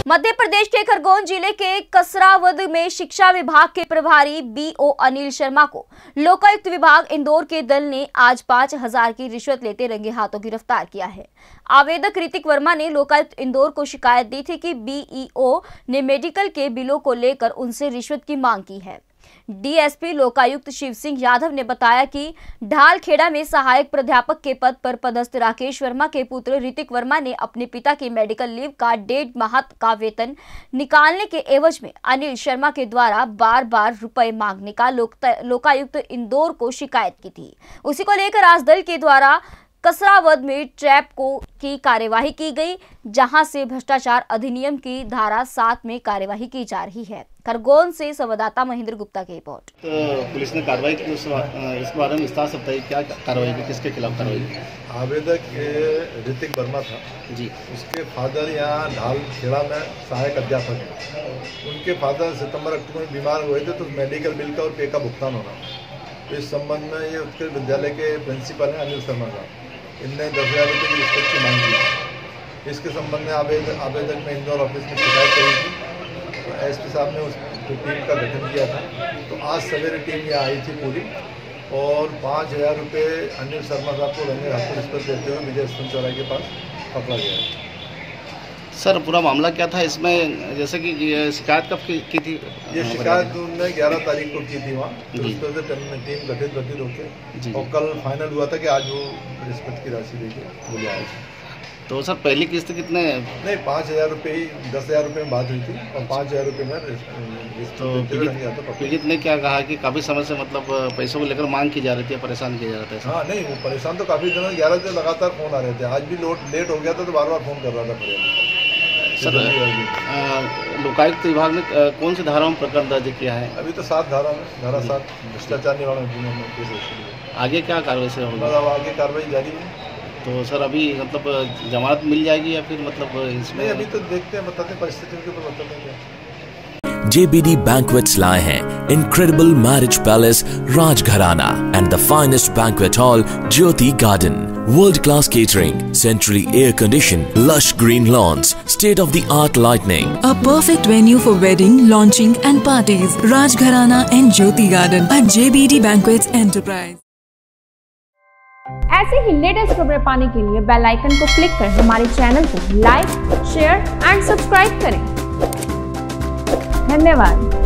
मध्य प्रदेश के खरगोन जिले के कसरावद में शिक्षा विभाग के प्रभारी बीओ अनिल शर्मा को लोकायुक्त विभाग इंदौर के दल ने आज 5,000 की रिश्वत लेते रंगे हाथों गिरफ्तार किया है। आवेदक ऋतिक वर्मा ने लोकायुक्त इंदौर को शिकायत दी थी कि बीईओ ने मेडिकल के बिलों को लेकर उनसे रिश्वत की मांग की है। डीएसपी लोकायुक्त शिव सिंह यादव ने बताया कि ढालखेड़ा में सहायक प्राध्यापक के पद पर पदस्थ राकेश वर्मा के पुत्र ऋतिक वर्मा ने अपने पिता की मेडिकल लीव का 1.5 माह का वेतन निकालने के एवज में अनिल शर्मा के द्वारा बार रुपए मांगने का लोकायुक्त इंदौर को शिकायत की थी। उसी को लेकर आज दल के द्वारा कसरावद में ट्रैप की कार्यवाही की गई, जहां से भ्रष्टाचार अधिनियम की धारा 7 में कार्यवाही की जा रही है। खरगोन से संवाददाता महेंद्र गुप्ता की रिपोर्ट। तो पुलिस ने कार्रवाई की, इस बारे में विस्तार से बताइए, क्या कार्रवाई की, किसके खिलाफ कार्रवाई की? आवेदक ऋतिक वर्मा था जी, उसके फादर यहाँ ढालखेड़ा में सहायक अध्यापक हैं। उनके फादर सितंबर-अक्टूबर में बीमार हुए थे, तो मेडिकल बिल का और पे का भुगतान होना। तो इस संबंध में ये उत्कृष्ट विद्यालय के प्रिंसिपल हैं अनिल शर्मा साहब, इनने 10,000 रुपये की रिश्वत की मांग की। इसके संबंध में आवेदक में इंदौर ऑफिस में शिकायत करी थी। तो एसपी साहब ने उस टीम का गठन किया था। तो आज सवेरे टीम यहाँ आई थी पूरी, और 5,000 रुपये अनिल शर्मा साहब को रंगे हाथों रिश्वत देते हुए विजय स्तंभ चौराहे के पास पकड़ा गया है। सर, पूरा मामला क्या था इसमें? जैसे कि शिकायत कब की थी? ये शिकायत उन्होंने 11 तारीख को की थी वहाँ, तो उस पर से टीम गठित होके, और कल फाइनल हुआ था कि आज वो रिश्वत की राशि देके बोले आए थे। तो सर, पहली किस्त कितने? नहीं, 5,000 रुपये ही 10,000 रुपये में बात हुई थी, और 5,000 रुपये में तो पीड़ित ने क्या कहा कि काफ़ी समय से मतलब पैसों को लेकर मांग की जा रही थी, परेशान किया जा रहा था? हाँ, नहीं, वो परेशान तो काफ़ी दिनों 11 दिन लगातार फ़ोन आ रहे थे। आज भी लेट हो गया था, तो बार फ़ोन कर रहा था। सर, लोकायुक्त विभाग ने कौन सी धाराओं में प्रकरण दर्ज किया है? अभी तो 7 धारा में, धारा 7 भ्रष्टाचार निवारण अधिनियम में केस। आगे क्या कार्रवाई से होगी? आगे कार्रवाई जारी है। तो सर, अभी मतलब जमानत मिल जाएगी या फिर मतलब इसमें? नहीं, अभी तो देखते हैं, बताते हैं परिस्थितियों के ऊपर, बताते हैं। JBD Banquets लाए हैं incredible marriage palace Rajgharana and the finest banquet hall Jyoti Garden. World-class catering, centrally air-conditioned, lush green lawns, state-of-the-art lighting. A perfect venue for wedding, launching and parties. Rajgharana and Jyoti Garden at JBD Banquets Enterprise. ऐसे ही latest खबरें पाने के लिए bell icon को click कर हमारे channel को like, share and subscribe करें। धन्यवाद।